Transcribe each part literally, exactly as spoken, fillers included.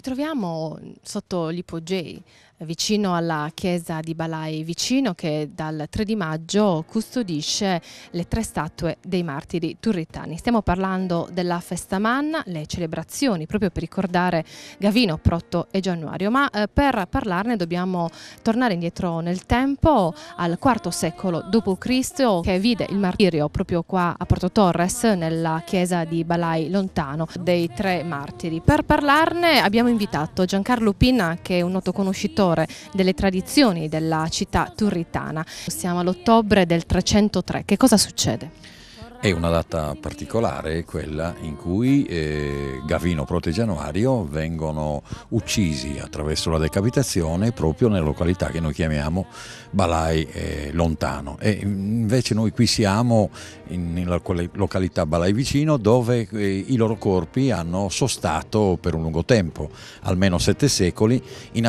troviamo sotto l'ipogei, vicino alla chiesa di Balai Vicino, che dal tre di maggio custodisce le tre statue dei martiri turritani. Stiamo parlando della Festa Manna, le celebrazioni proprio per ricordare Gavino, Protto e Giannuario, ma eh, per parlarne dobbiamo tornare indietro nel tempo al quarto secolo dopo Cristo, che vide il martirio proprio qua a Porto Torres, nella chiesa di Balai Lontano, dei tre martiri. Per parlarne abbiamo invitato Giancarlo Pinna, che è un noto conoscitore delle tradizioni della città turritana. Siamo all'ottobre del trecentotre. Che cosa succede? È una data particolare, quella in cui eh, Gavino, Protto e Giannuario vengono uccisi attraverso la decapitazione proprio nella località che noi chiamiamo Balai eh, Lontano. E invece noi qui siamo in, nella località Balai Vicino, dove eh, i loro corpi hanno sostato per un lungo tempo, almeno sette secoli, in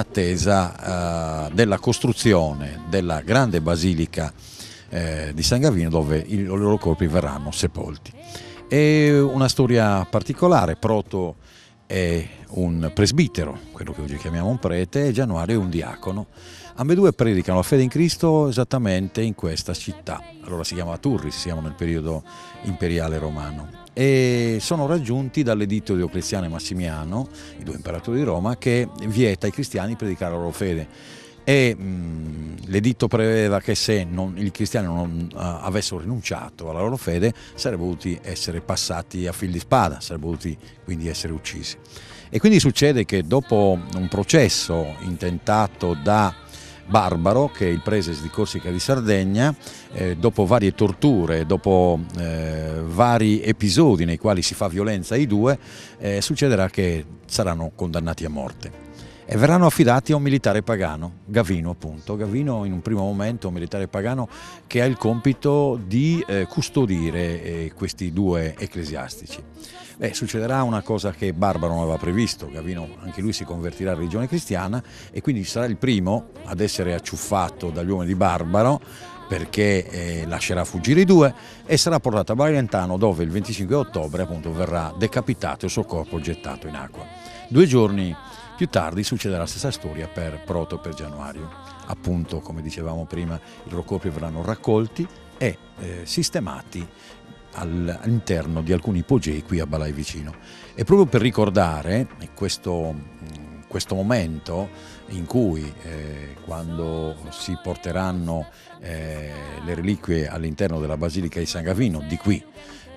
attesa eh, della costruzione della grande basilica Eh, di San Gavino, dove i loro corpi verranno sepolti. È una storia particolare. Protto è un presbitero, quello che oggi chiamiamo un prete, e Giannuario è un diacono. Ambedue predicano la fede in Cristo esattamente in questa città. Allora si chiama Turris, siamo nel periodo imperiale romano, e sono raggiunti dall'editto Diocleziano e Massimiano, i due imperatori di Roma, che vieta ai cristiani di predicare la loro fede. E l'editto prevedeva che se non, i cristiani non uh, avessero rinunciato alla loro fede, sarebbero dovuti essere passati a fil di spada, sarebbero dovuti quindi essere uccisi. E quindi succede che dopo un processo intentato da Barbaro, che è il prese di Corsica di Sardegna, eh, dopo varie torture, dopo eh, vari episodi nei quali si fa violenza ai due, eh, succederà che saranno condannati a morte. E verranno affidati a un militare pagano, Gavino appunto. Gavino in un primo momento è un militare pagano che ha il compito di eh, custodire eh, questi due ecclesiastici. Beh, succederà una cosa che Barbaro non aveva previsto. Gavino anche lui si convertirà alla religione cristiana e quindi sarà il primo ad essere acciuffato dagli uomini di Barbaro, perché eh, lascerà fuggire i due e sarà portato a Balai Lontano, dove il venticinque ottobre appunto verrà decapitato e il suo corpo gettato in acqua. Due giorni più tardi succederà la stessa storia per Protto e per Giannuario. Appunto, come dicevamo prima, i loro corpi verranno raccolti e eh, sistemati all'interno di alcuni ipogei qui a Balai Vicino. E proprio per ricordare questo, questo momento in cui eh, quando si porteranno eh, le reliquie all'interno della Basilica di San Gavino, di qui,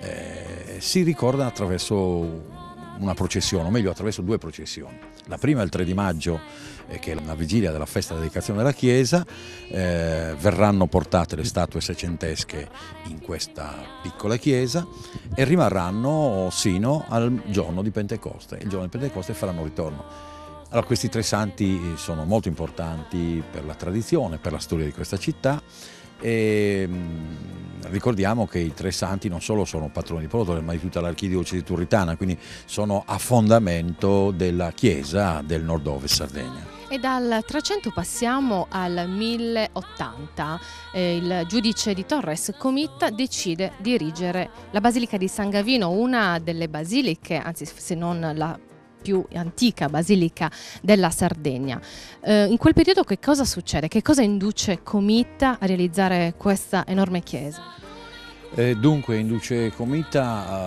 eh, si ricorda attraverso una processione, o meglio attraverso due processioni. La prima è il tre di maggio, eh, che è la vigilia della festa della dedicazione della chiesa. Eh, verranno portate le statue seicentesche in questa piccola chiesa e rimarranno sino al giorno di Pentecoste. Il giorno di Pentecoste faranno ritorno. Allora, questi tre santi sono molto importanti per la tradizione, per la storia di questa città. E mh, ricordiamo che i tre santi non solo sono patroni di Porto, ma di tutta l'archidiocesi turritana, quindi sono a fondamento della chiesa del nord-ovest Sardegna. E dal trecento passiamo al mille ottanta. Eh, il giudice di Torres Comita decide di erigere la Basilica di San Gavino, una delle basiliche, anzi se non la più antica basilica della Sardegna. Eh, in quel periodo che cosa succede? Che cosa induce Comita a realizzare questa enorme chiesa? Eh, dunque induce Comita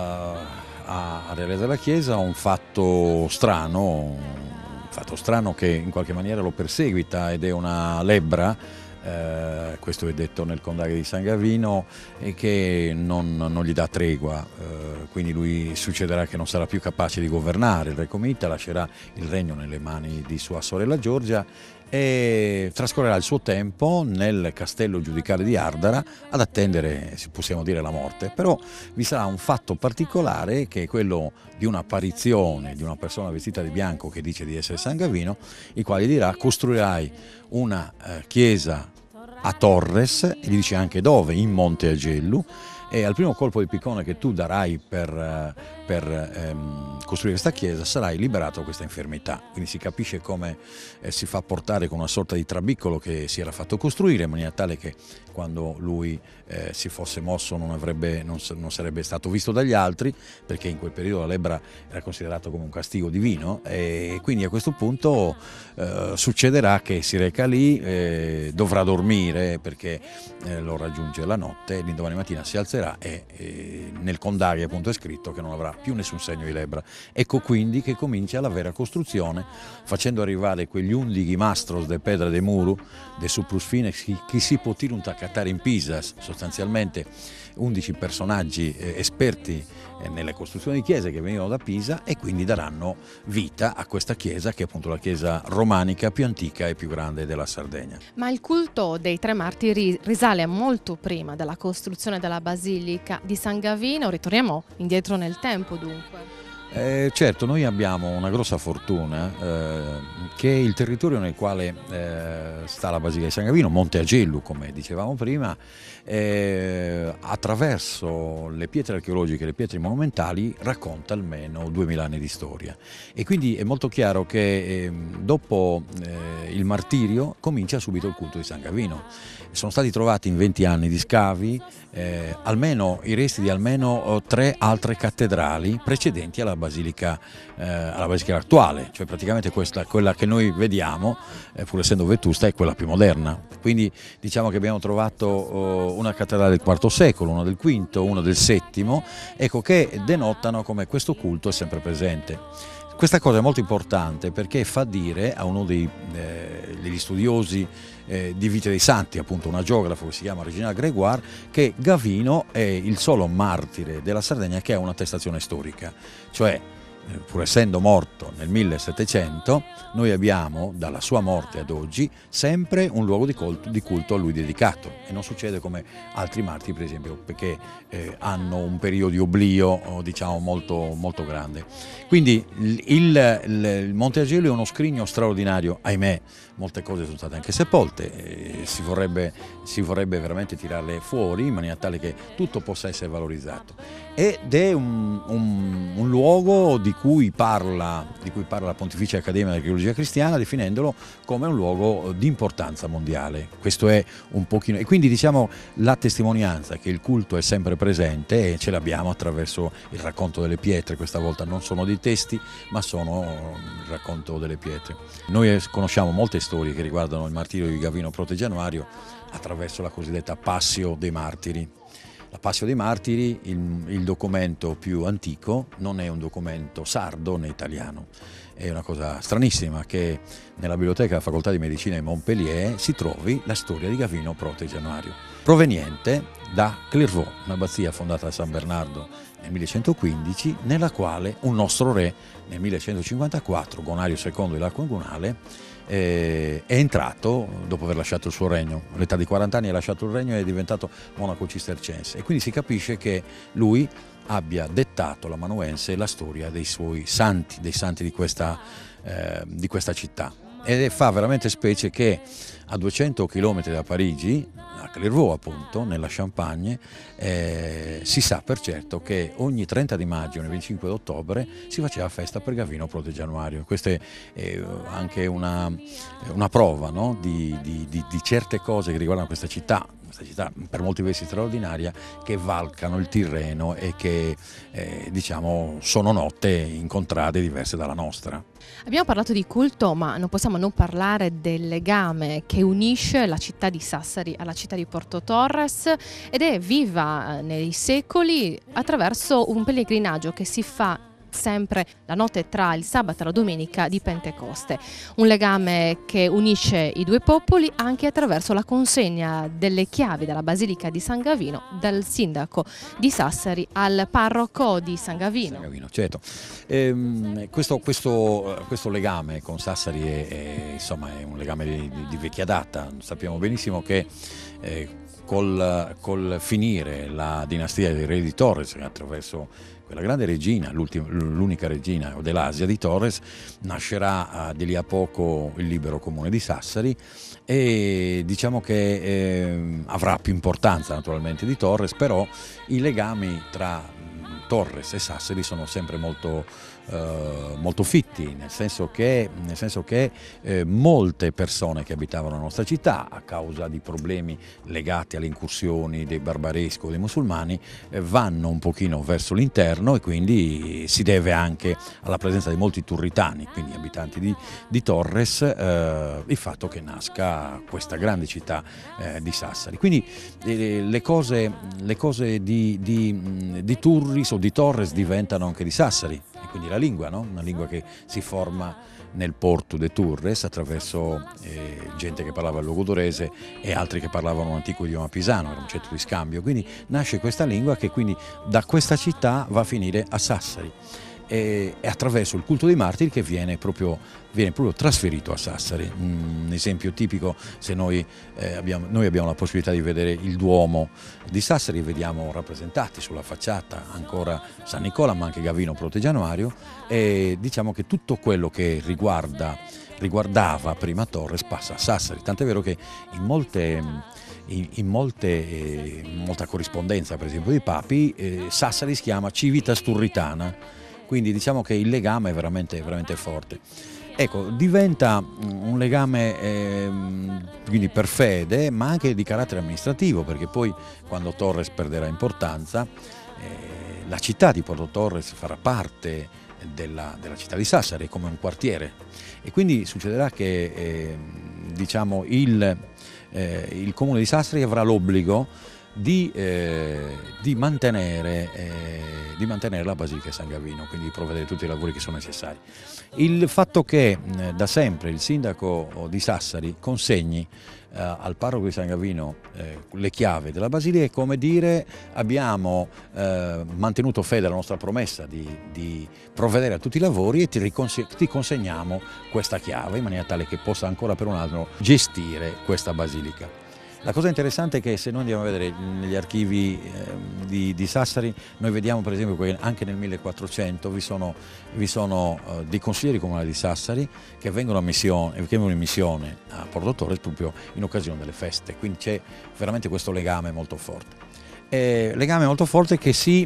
a, a realizzare la chiesa un fatto strano, un fatto strano che in qualche maniera lo perseguita, ed è una lebbra. Eh, questo è detto nel condaglio di San Gavino, e che non, non gli dà tregua, eh, quindi lui succederà che non sarà più capace di governare. Il re Comita lascerà il regno nelle mani di sua sorella Giorgia e trascorrerà il suo tempo nel castello giudicale di Ardara ad attendere, possiamo dire, la morte. Però vi sarà un fatto particolare, che è quello di un'apparizione di una persona vestita di bianco che dice di essere San Gavino, il quale dirà: costruirai una eh, chiesa a Torres, e gli dice anche dove, in Monte Agellu, e al primo colpo di piccone che tu darai per, per ehm, costruire questa chiesa sarai liberato da questa infermità. Quindi si capisce come eh, si fa portare con una sorta di trabiccolo che si era fatto costruire in maniera tale che quando lui eh, si fosse mosso non, avrebbe, non, non sarebbe stato visto dagli altri, perché in quel periodo la lebbra era considerato come un castigo divino, e quindi a questo punto eh, succederà che si reca lì, eh, dovrà dormire perché eh, lo raggiunge la notte, l'indomani mattina si alzerà e eh, nel condario appunto è scritto che non avrà più nessun segno di lebbra. Ecco quindi che comincia la vera costruzione, facendo arrivare quegli undighi mastros de pedra de muro, de su plus fine che si potirunt accattare in Pisa, sostanzialmente undici personaggi eh, esperti eh, nelle costruzioni di chiese che venivano da Pisa, e quindi daranno vita a questa chiesa che è appunto la chiesa romanica più antica e più grande della Sardegna. Ma il culto dei tre martiri risale a molto prima della costruzione della Basilica di San Gavino. Ritorniamo indietro nel tempo dunque. Eh, certo, noi abbiamo una grossa fortuna eh, che il territorio nel quale eh, sta la Basilica di San Gavino, Monte Agellu come dicevamo prima, eh, attraverso le pietre archeologiche e le pietre monumentali racconta almeno duemila anni di storia, e quindi è molto chiaro che eh, dopo eh, il martirio comincia subito il culto di San Gavino. Sono stati trovati in venti anni di scavi eh, almeno i resti di almeno oh, tre altre cattedrali precedenti alla Basilica, eh, alla Basilica attuale, cioè praticamente questa, quella che noi vediamo, eh, pur essendo vetusta, è quella più moderna. Quindi diciamo che abbiamo trovato oh, una cattedrale del quarto secolo, una del quinto, una del settimo, ecco, che denotano come questo culto è sempre presente. Questa cosa è molto importante perché fa dire a uno dei, eh, degli studiosi eh, di vite dei santi, appunto una geografo che si chiama Regina Gregoire, che Gavino è il solo martire della Sardegna che ha un'attestazione storica, cioè pur essendo morto nel millesettecento, noi abbiamo dalla sua morte ad oggi sempre un luogo di culto, di culto a lui dedicato, e non succede come altri martiri per esempio, perché eh, hanno un periodo di oblio diciamo molto, molto grande. Quindi il, il, il Monte Agello è uno scrigno straordinario, ahimè molte cose sono state anche sepolte, eh, si, vorrebbe, si vorrebbe veramente tirarle fuori in maniera tale che tutto possa essere valorizzato, ed è un, un, un luogo di cui parla, di cui parla la Pontificia Accademia dell'Archeologia Cristiana, definendolo come un luogo di importanza mondiale. Questo è un pochino, e quindi diciamo la testimonianza che il culto è sempre presente, e ce l'abbiamo attraverso il racconto delle pietre. Questa volta non sono dei testi, ma sono il racconto delle pietre. Noi conosciamo molte storie che riguardano il martirio di Gavino Prote Januario attraverso la cosiddetta Passio dei Martiri. La Passio dei Martiri, il, il documento più antico, non è un documento sardo né italiano. È una cosa stranissima che nella biblioteca della Facoltà di Medicina di Montpellier si trovi la storia di Gavino Prote Januario, proveniente da Clairvaux, un'abbazia fondata da San Bernardo nel millecentoquindici, nella quale un nostro re nel millecentocinquantaquattro, Gonario secondo dell'Aquangunale, Eh, è entrato dopo aver lasciato il suo regno. All'età di quaranta anni ha lasciato il regno e è diventato monaco cistercense, e quindi si capisce che lui abbia dettato l'amanuense la storia dei suoi santi, dei santi di questa, eh, di questa città. Ed fa veramente specie che a duecento chilometri da Parigi, a Clairvaux appunto, nella Champagne, eh, si sa per certo che ogni trenta di maggio e venticinque d'ottobre si faceva festa per Gavino Prote Januario. Questa è eh, anche una, una prova, no? di, di, di, di certe cose che riguardano questa città, questa città per molti versi straordinaria, che valcano il Tirreno e che eh, diciamo sono note in contrade diverse dalla nostra. Abbiamo parlato di culto, ma non possiamo non parlare del legame che unisce la città di Sassari alla città di Porto Torres, ed è viva nei secoli attraverso un pellegrinaggio che si fa sempre la notte tra il sabato e la domenica di Pentecoste, un legame che unisce i due popoli anche attraverso la consegna delle chiavi della Basilica di San Gavino dal sindaco di Sassari al parroco di San Gavino. San Gavino, certo. Ehm, questo, questo, questo legame con Sassari è, è, insomma, è un legame di, di, di vecchia data. Sappiamo benissimo che eh, col, col finire la dinastia dei re di Torres, attraverso quella grande regina, l'unica regina dell'Asia di Torres, nascerà di lì a poco il libero comune di Sassari, e diciamo che eh, avrà più importanza naturalmente di Torres, però i legami tra Torres e Sassari sono sempre molto, eh, molto fitti, nel senso che, nel senso che eh, molte persone che abitavano la nostra città, a causa di problemi legati alle incursioni dei barbareschi o dei musulmani, eh, vanno un pochino verso l'interno, e quindi si deve anche alla presenza di molti turritani, quindi abitanti di, di Torres, eh, il fatto che nasca questa grande città eh, di Sassari. Quindi eh, le cose, le cose di, di, di Turris o di Torres diventano anche di Sassari, e quindi la lingua, no? Una lingua che si forma nel Porto de Turres attraverso eh, gente che parlava il logudorese e altri che parlavano un antico idioma pisano, era un centro di scambio, quindi nasce questa lingua che quindi da questa città va a finire a Sassari, e, e attraverso il culto dei martiri che viene proprio, viene proprio trasferito a Sassari. Un esempio tipico: se noi, eh, abbiamo, noi abbiamo la possibilità di vedere il Duomo di Sassari, vediamo rappresentati sulla facciata ancora San Nicola, ma anche Gavino Protegianuario, e diciamo che tutto quello che riguarda, riguardava prima Torres passa a Sassari, tant'è vero che in molte... In, in, molte, eh, in molta corrispondenza, per esempio, dei papi, eh, Sassari si chiama Civitas Turritana, quindi diciamo che il legame è veramente, veramente forte. Ecco, diventa un legame eh, quindi per fede, ma anche di carattere amministrativo, perché poi quando Torres perderà importanza, eh, la città di Porto Torres farà parte della, della città di Sassari come un quartiere, e quindi succederà che eh, diciamo il Eh, il comune di Sassari avrà l'obbligo di, eh, di, mantenere, eh, di mantenere la Basilica di San Gavino, quindi di provvedere tutti i lavori che sono necessari. Il fatto che eh, da sempre il sindaco di Sassari consegni eh, al parroco di San Gavino eh, le chiavi della Basilica è come dire: abbiamo eh, mantenuto fede alla nostra promessa di, di provvedere a tutti i lavori e ti, ti consegniamo questa chiave in maniera tale che possa ancora per un anno gestire questa Basilica. La cosa interessante è che se noi andiamo a vedere negli archivi eh, di, di Sassari, noi vediamo per esempio che anche nel millequattrocento vi sono, vi sono eh, dei consiglieri comunali di Sassari che vengono, a missione, che vengono in missione a Porto Torres proprio in occasione delle feste, quindi c'è veramente questo legame molto forte. Eh, legame molto forte che si,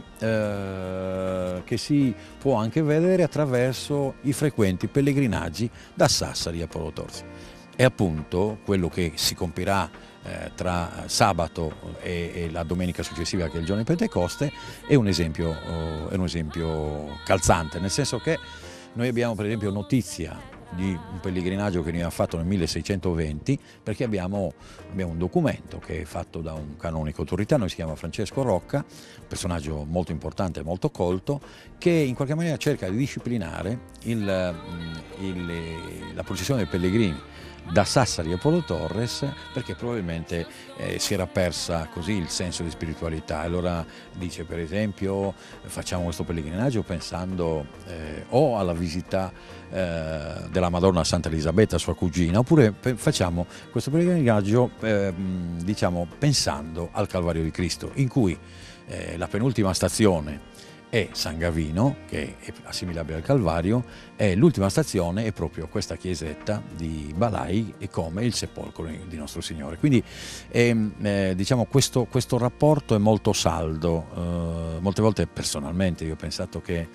eh, che si può anche vedere attraverso i frequenti pellegrinaggi da Sassari a Porto Torres. E appunto quello che si compirà eh, tra sabato e, e la domenica successiva, che è il giorno di Pentecoste, è un esempio, oh, è un esempio calzante, nel senso che noi abbiamo per esempio notizia di un pellegrinaggio che veniva fatto nel milleseicentoventi, perché abbiamo, abbiamo un documento che è fatto da un canonico turritano, si chiama Francesco Rocca, un personaggio molto importante e molto colto, che in qualche maniera cerca di disciplinare il, il, la processione dei pellegrini da Sassari a Porto Torres, perché probabilmente eh, si era persa così il senso di spiritualità. Allora dice per esempio: facciamo questo pellegrinaggio pensando eh, o alla visita eh, della Madonna Santa Elisabetta, sua cugina, oppure facciamo questo pellegrinaggio eh, diciamo pensando al Calvario di Cristo, in cui eh, la penultima stazione è San Gavino, che è assimilabile al Calvario, e l'ultima stazione è proprio questa chiesetta di Balai, e come il sepolcro di Nostro Signore. Quindi eh, eh, diciamo questo, questo rapporto è molto saldo. Eh, molte volte personalmente io ho pensato che,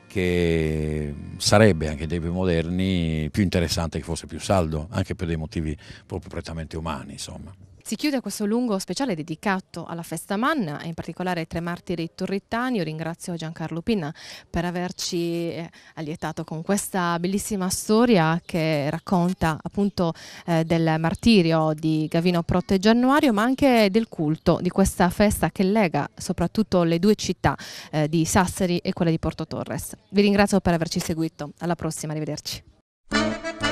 che sarebbe anche dei più moderni più interessante che fosse più saldo, anche per dei motivi proprio prettamente umani, insomma. Si chiude questo lungo speciale dedicato alla festa Manna e in particolare ai tre martiri turritani. Io ringrazio Giancarlo Pinna per averci eh, allietato con questa bellissima storia che racconta appunto eh, del martirio di Gavino Protegianuario, ma anche del culto di questa festa che lega soprattutto le due città eh, di Sassari e quella di Porto Torres. Vi ringrazio per averci seguito, alla prossima, arrivederci.